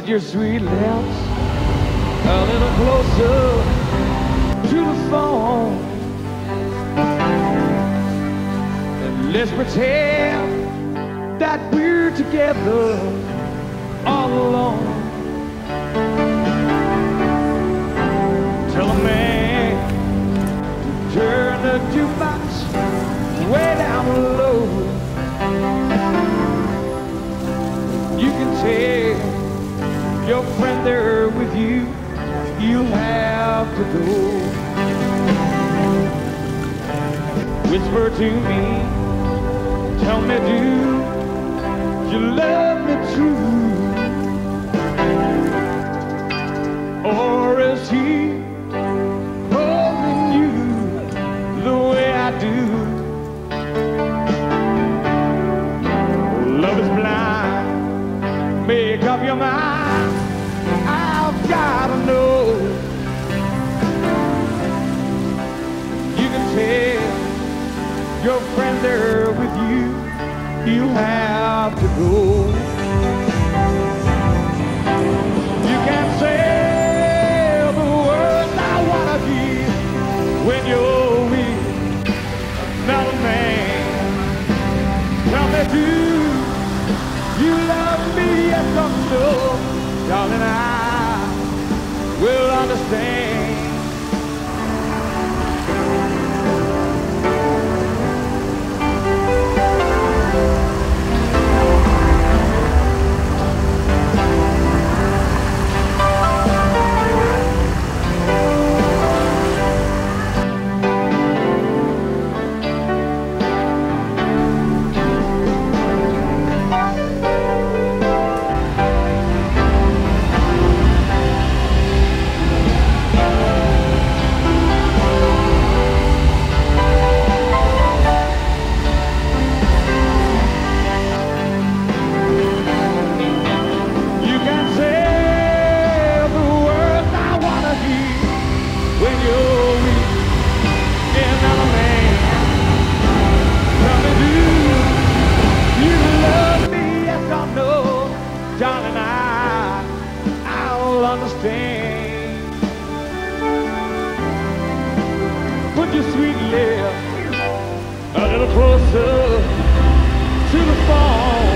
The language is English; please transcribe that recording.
Put your sweet lips a little closer to the phone, and let's pretend that we're together all alone. Tell a man to turn the jukebox way down low. You can tell your friend there with you, you'll have to go. Whisper to me, tell me, do you love me true? Or is he holding you the way I do? Love is blind, make up your mind, I've gotta know. You can tell your friend there with you, you have to go. You can't say the words I wanna hear when you're with another man. Tell me, do you love me? Yes or no? Darling, I will understand. Darling, I'll understand. Put your sweet lips a little closer to the phone.